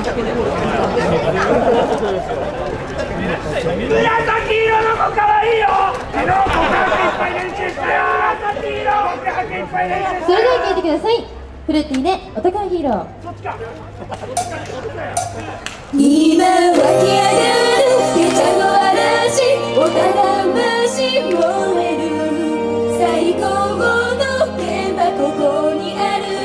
紫色の子かわいいよ。昨日告白いっぱい練習したよ。紫色告白いっぱい練習したよ。 それでは聴いてください。フルーティーでお高いヒーロー。 今湧き上がる下茶の嵐、おた魂燃える最高の現場ここにある。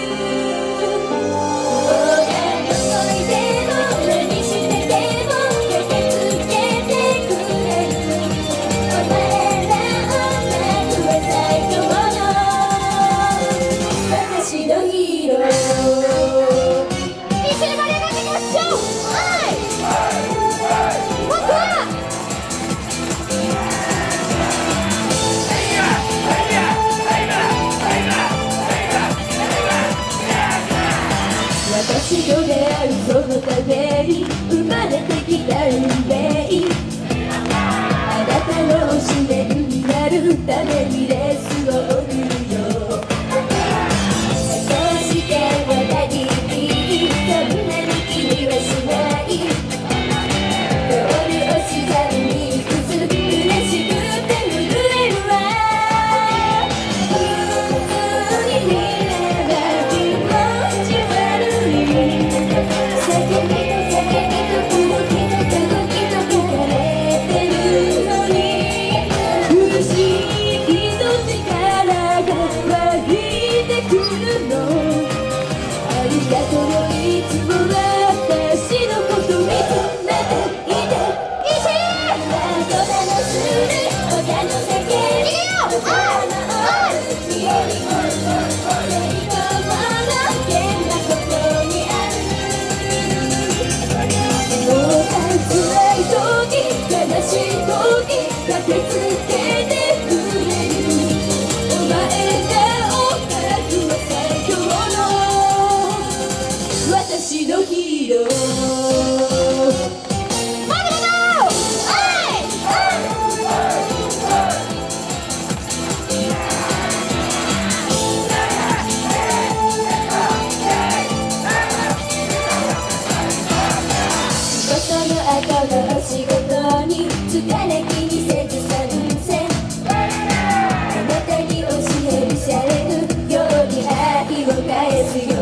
私と出会うそのために生まれてきた運命、あなたの推しメンになるためにレースを送るよ。そして私にそんなに気にはしない、通り押し去りに行くず嬉しくて震えるわ。普通に見れば気持ち悪い、叫びと叫びと動きと動きと書かれてるのに、不思議と力が湧いてくるの。ありがとうよ、いつも私のこと見つめていて。いしなんと楽する他の叫び、他の日よりも最高の現場ここにある。もう辛い時悲しい時駆けつけてくれるお前が音楽は最強の私のヒーロー。後の仕事に疲れ気にせず参戦、あなたに教えるされるように愛を返すよ。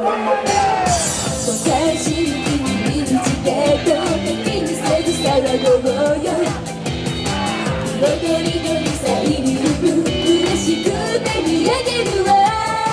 交感神経に見るチケットを気にせず騒ごうよ。彩りのミサイル嬉しくて見上げるわ。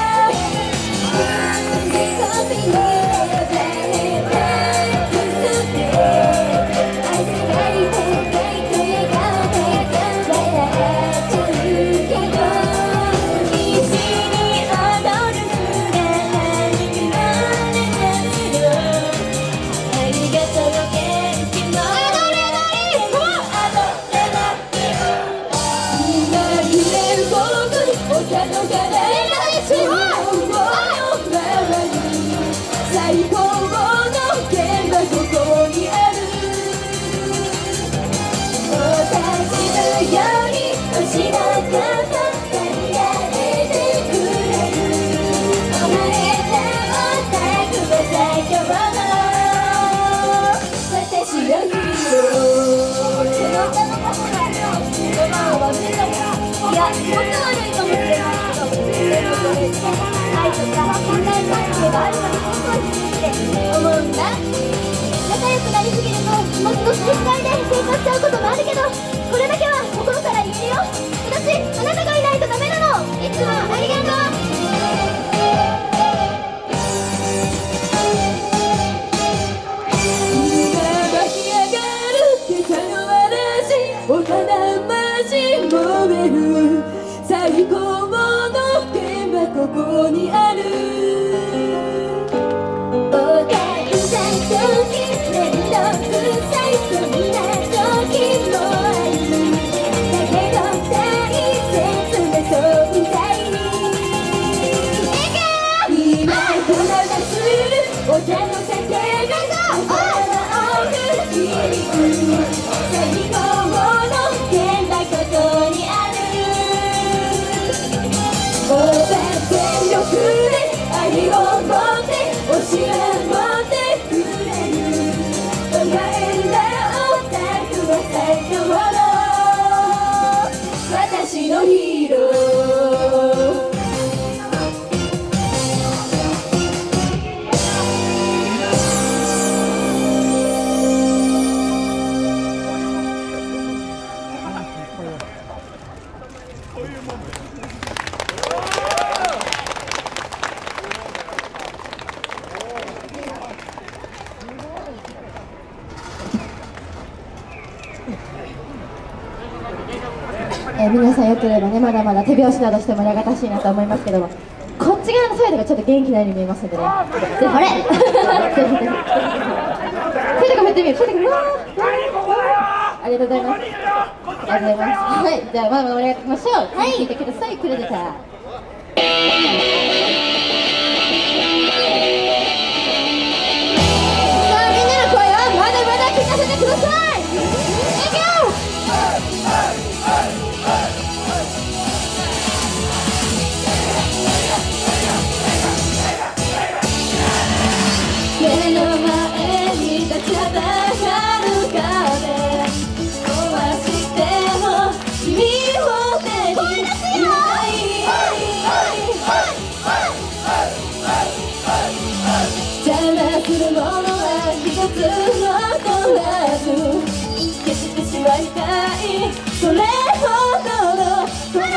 最高の現場ここにある。私のように星のこと考えてくれるお前らをたくば最強の私のヒーロー。この歌のパフォーマンスを言葉を忘れたり、いやもっと悪いかもしれないけど、そういうことですね。愛とか信頼関係があるのに本当にって思うんだ。仲良くなりすぎると気持ちのすれ違いで喧嘩しちゃうこともあるけど、これだけは心から言えるよ。私あなたがいないとダメなの。いつもありがとう。今湧き上がる下茶の嵐、おた魂燃える最高の現場ここにある。おたくさん時面倒くさいそんな時もある。だけど大切な存在今粉がするお茶の叫び、おたの奥響く最高の現場ここにある。全力で愛を持って推しは持って皆さんよければね、まだまだ手拍子などして盛り上がってほしいなと思いますけども、こっち側のサイドがちょっと元気なように見えますのでね、あれ手とか振ってみる、手とか、ありがとうございます。ありがとうございます。はい、じゃあまだまだ盛り上がっていきましょう。はい、聞いてください、プレデター。さあみんなの声をまだまだ聞かせてください。 目の前に立ちはだかる壁壊しても君を手に入れたい邪魔するものは一つ残らず消してしまいたいそれほどのこの愛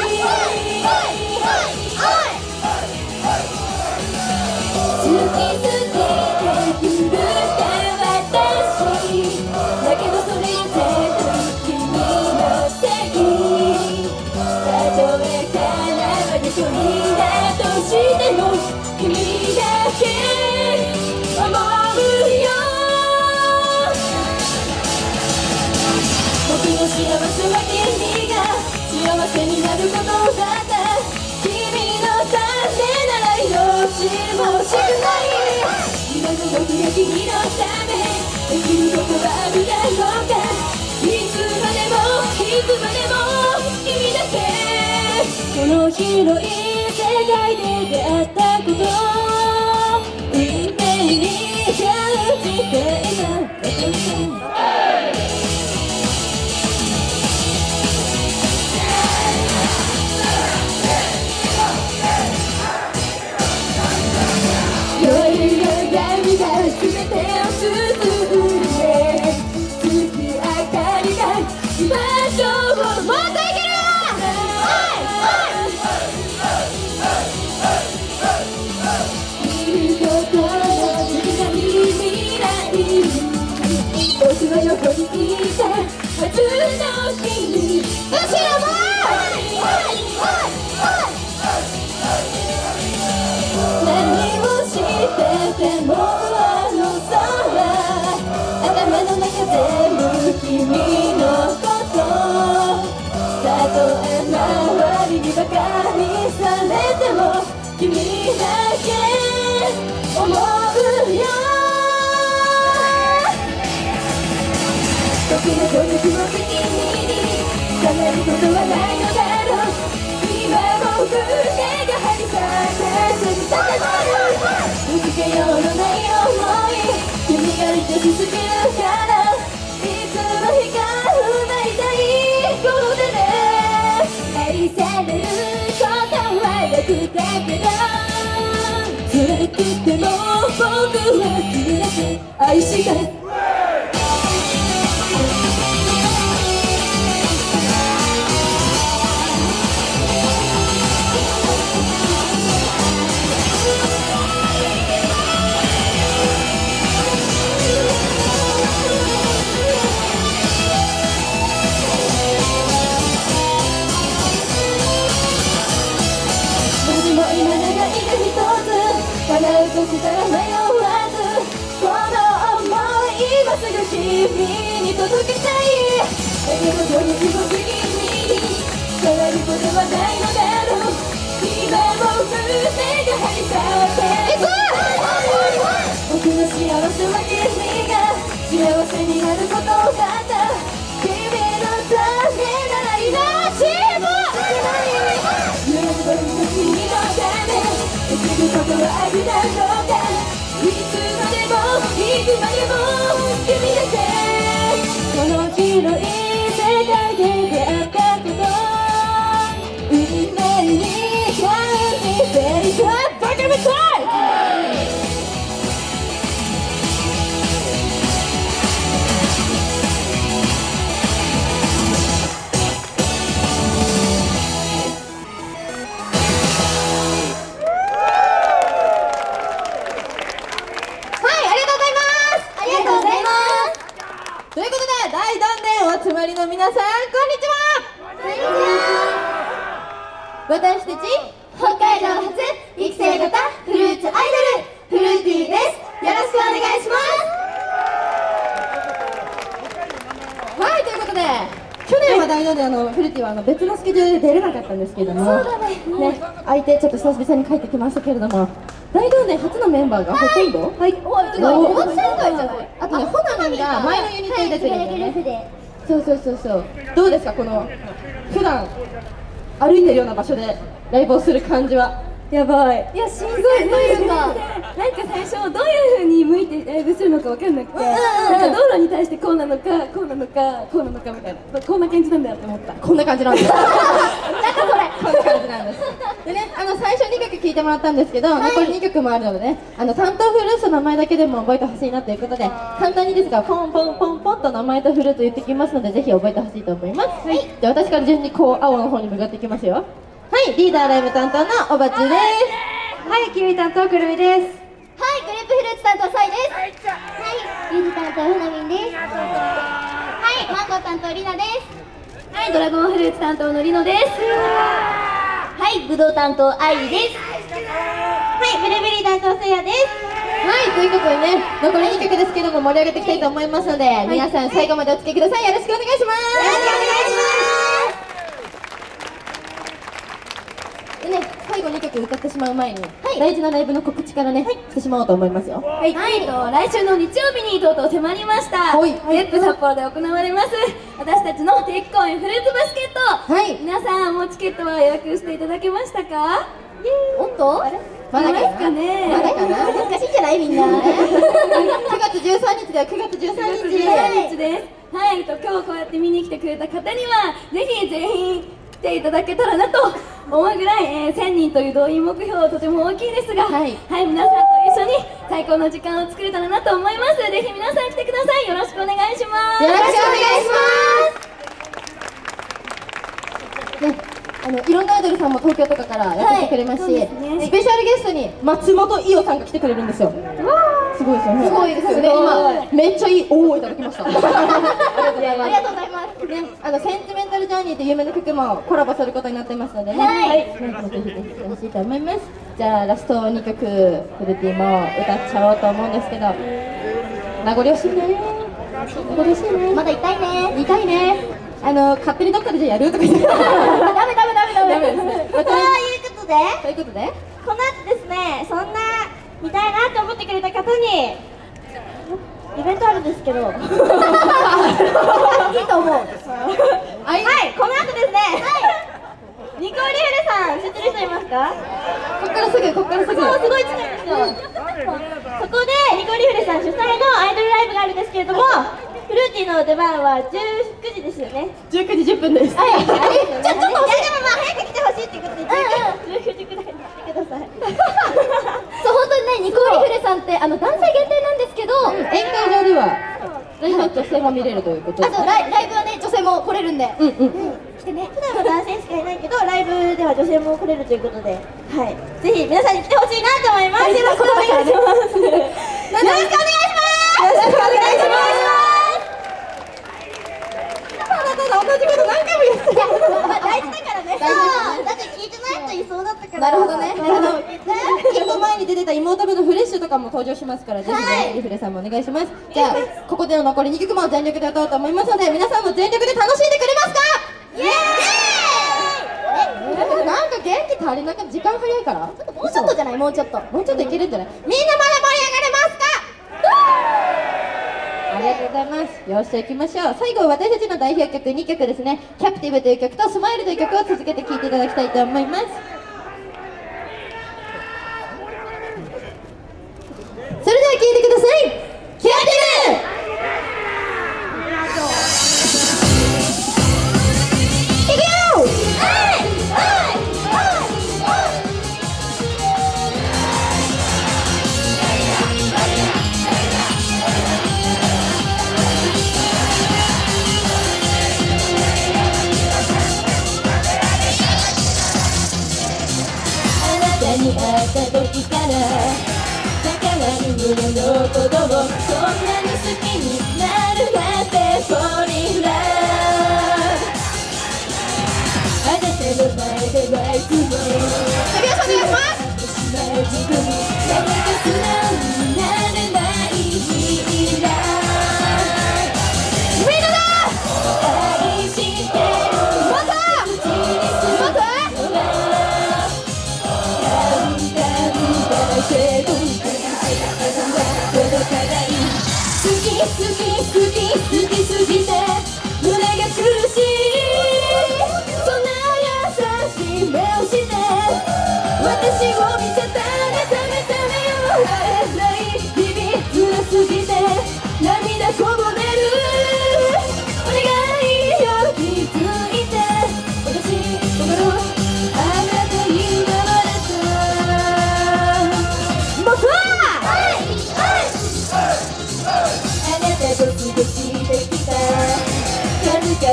好き好きって言って私だけどそれ全部君のせいたとえ叶わぬ距離だとしても君だけ思うよ僕の幸せは君が幸せになることだった君のためなら命も惜しくない今の僕が君のためできることはあるだろうかいつまでも君だけこの広い世界で出会ったこと運命に感じていた全てを包んで月明かりが場所をもっといける見ることのできない未来僕の横にいたはずの君後ろも何をしてても頭の中全部君のことたとえ周りにバカにされても君だけ思うよ僕の努力を責任に叶えることはないのだろう今も腕が張り裂けて高まる受けようのない想い君がいて続けるからいつの日か生まれたいこの手で愛されることは楽だけど辛くても僕は君だけ愛したい叶うとしたら迷わずこの想い今すぐ君に届けたいだけど努力を責任に変わることはないのだろう今も腕が張り裂け僕の幸せは君が幸せになることだった君のためなら命も喜ぶ君のためできることはあるだろうかいつまでもいつまでも君だけこの広い世界で出会ったこと運命に感じていたバカみたいということで大団円お集まりの皆さんこんにちは。 私たち北海道初育成型フルーツアイドルフルーティーです。よろしくお願いします。はい、ということで去年は大道でフルーティーは別のスケジュールで出れなかったんですけれども、そうだね、相手ちょっと久々に帰ってきましたけれども、大道で初のメンバーがほとんど、はい、おばちゃん会じゃない。あとね、ほなみんが前のユニットに出てるんだよね。そうそうそうそう。どうですか、この普段歩いてるような場所でライブをする感じは。 やばい。いや、すごいというか、なんか最初どういう風に向いてライブするのかわかんなくて、なんか道路に対してこうなのかこうなのかこうなのかみたいな、こんな感じなんだよって思った。 こんな感じなんです。なんかそれこんな感じなんです。でね、最初2曲聴いてもらったんですけど、残り2曲もあるのでね、担当フルーツの名前だけでも覚えてほしいなということで、簡単にですがポンポンポンポンと名前とフルーツ言ってきますので、ぜひ覚えてほしいと思います。はい、じゃあ私から順にこう青の方に向かっていきますよ。はい、リーダーライブ担当のおばちです。 はい、キウイ担当くるみです。 はい、グレープフルーツ担当サイです。はい、ゆず担当ふなみんです。はい、マンゴー担当りなです。 はい、ドラゴンフルーツ担当のりのです。 はい、ぶどう担当あいりです。はい、ブルーベリー担当せいやです。 はい、ということでね、残り2曲ですけども盛り上げていきたいと思いますので、皆さん最後までお付き合いください。よろしくお願いします。 よろしくお願いします。 でね、最後2曲歌ってしまう前に、大事なライブの告知からね、してしまおうと思いますよ。 はい、来週の日曜日にとうとう迫りました。ゼップ札幌で行われます私たちの定期公演フルーツバスケット。はい、皆さんもうチケットは予約していただけましたか？ おっと？まだですかね。まだかな。難しいんじゃないみんな。9月13日では9月13日です。はい、今日こうやって見に来てくれた方にはぜひ全員来ていただけたらなと思うぐらい、1000人という動員目標はとても大きいですが、はい、皆さんと一緒に最高の時間を作れたらなと思います。ぜひ皆さん来てください。よろしくお願いします。 よろしくお願いします。ね、いろんなアイドルさんも東京とかからやってきてくれますし、スペシャルゲストに松本伊代さんが来てくれるんですよ。すごいですよね。すごいですよね。今めっちゃいいおおいただきました。ありがとうございます。ありがとうございます。ね、センチメンタルジャーニーという有名な曲もコラボすることになってますのでね。はい。ぜひぜひ来てほしいと思います。じゃあラスト2曲フルティも歌っちゃおうと思うんですけど、名残惜しいね。名残惜しいね。 まだ痛いね。 痛いね。勝手にどっかでじゃやるとか言って。ダメですね。 ということで、 この後ですね、そんな見たいなと思ってくれた方にイベントあるんですけど、いいと思う。はい、この後ですね、ニコリフルさん知ってる人いますか？ こっからすぐ。 そう、すごい近いですよ。そこでニコリフルさん主催のアイドルライブがあるんですけれども、フルーティーの出番は19時ですよね。 19時10分です。 はい、ちょっとでもまあ早く来てほしいっていうことで19時くらいに来てください。 そう、本当にね、ニコリフルさんって男性限定なんですけど、宴会場では女性も見れるということで、 あとライブはね、女性も来れるんで、来てね。普段は男性しかいないけど、ライブでは女性も来れるということで、はい、ぜひ皆さんに来てほしいなと思います。よろしくお願いします。よろしくお願いします。よろしくお願いします。 同じこと何回も言ってた。 大事だからね。だって聞いてない人いそうだったから。 なるほどね。1個前に出てた妹分のフレッシュとかも登場しますから、ぜひね、リフレさんもお願いします。じゃあここでの残り2曲も全力で歌おうと思いますので、皆さんも全力で楽しんでくれますか？イエーイ！なんか元気足りなくて時間早いから、もうちょっとじゃない？もうちょっといけるんじゃない？みんなまだ盛り上がれますか？ありがとうございます。よし、じゃあ行きましょう。最後は私たちの代表曲2曲ですね。キャプティブという曲とスマイルという曲を続けて聴いていただきたいと思います。それでは聴いてください。キャプティブ！に会った時から関わるもののことをそんなに好きになるなんて Fall in love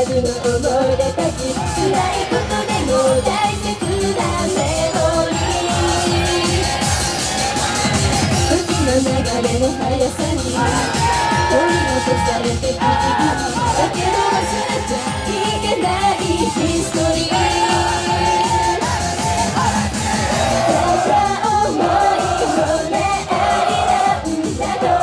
ずの思い出たち辛いことでも大切なメモリー時の流れの速さに取り残されてくるだけど忘れちゃいけないヒストリーただ思いのねなんだと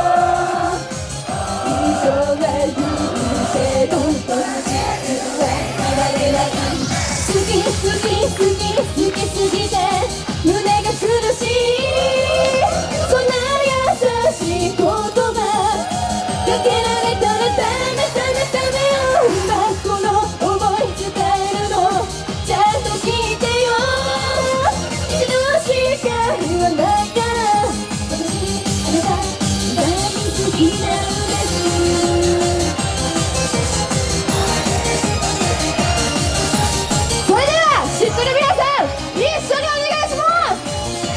人は言うけど実は言われない好き好き好き好きすぎて胸が苦しいそんな優しい言葉かけられたらダメダメダメよ今この思い伝えるのちゃんと聞いてよ一度しか言わないから私あなた大好きなんですそれでは知ってる皆さん一緒にお願いします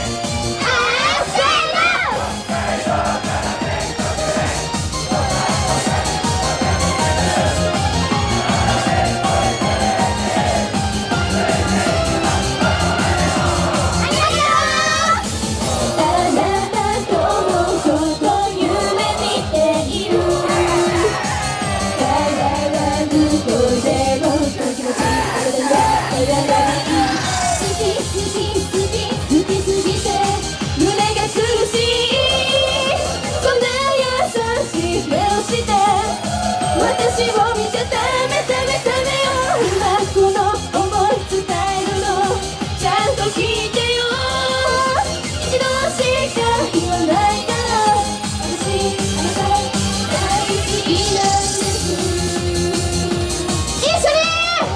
私を見ちゃダメダメダメよ今この思い伝えるのちゃんと聞いてよ一度しか言わないから私あなた大好きなんです一緒に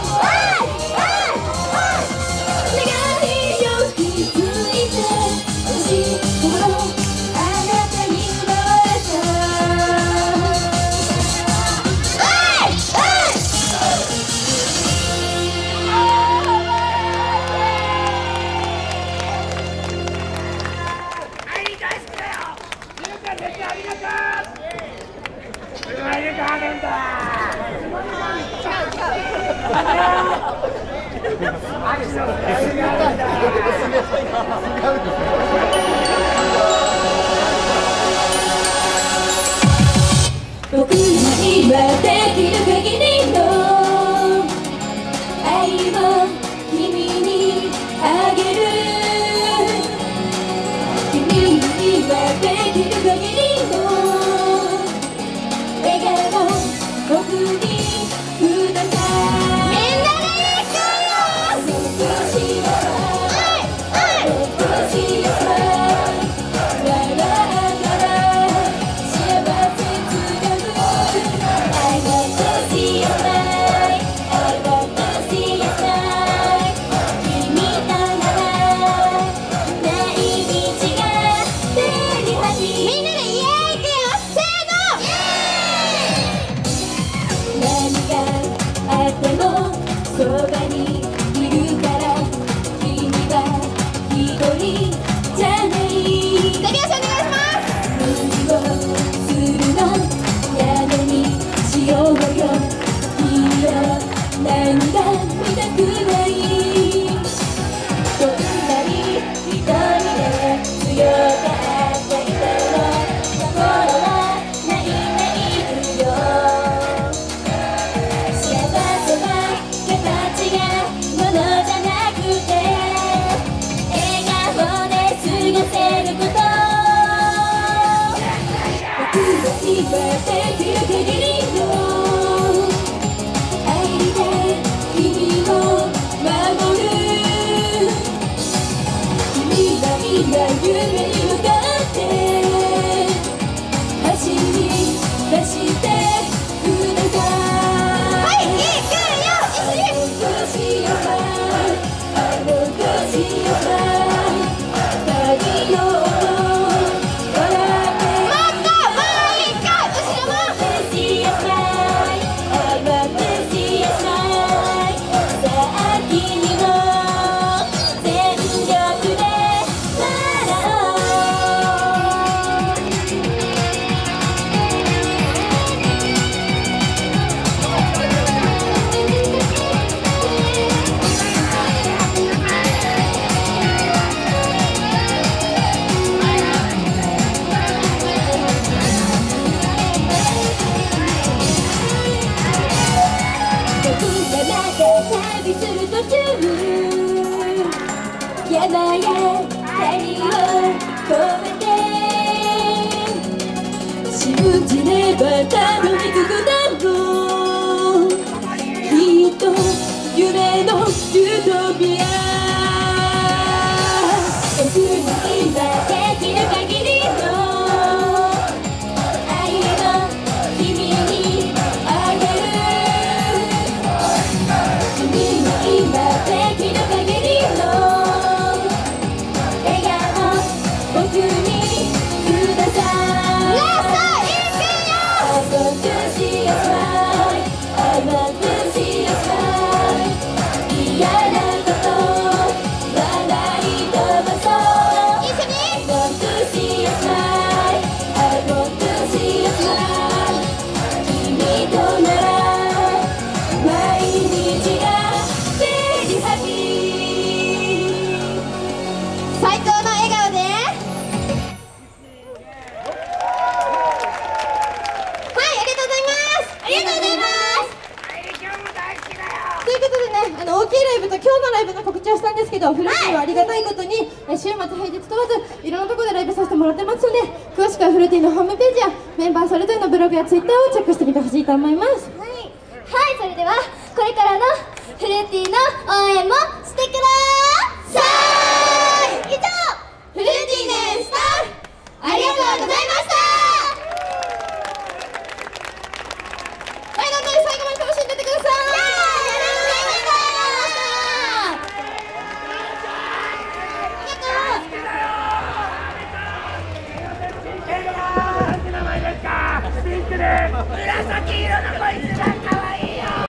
願いを気づいて私心あなたに奪われた僕にはできる限りの愛を君にあげる君にはできる限りの笑顔僕にくださいみんなでいくよ僕しよう僕しよう笑から幸せつかむI want to see your smile I want to see your smile 君とならない道が手に入りみんなでイエーイいくよせーの何があってもそばにいるから君は一人じゃないじゃあ皆さんお願いします無理をするのやめにしようよ君は涙見たくないどんなに一人で強かった人の心はないないよ幸せは形がものじゃなくて笑顔で過ごせること僕は今できる限りの愛で君を守る君は今夢に向かって走り出してくださいはい、いくよ一緒にI want to see your smile太陽の笑ってもっともう一回後ろもライブの告知をしたんですけど、フルーティーはありがたいことに週末平日問わずいろんなところでライブさせてもらってますので、詳しくはフルーティーのホームページやメンバーそれぞれのブログやツイッターをチェックしてみてほしいと思います。 はい、それではこれからのフルーティーの応援もしてください。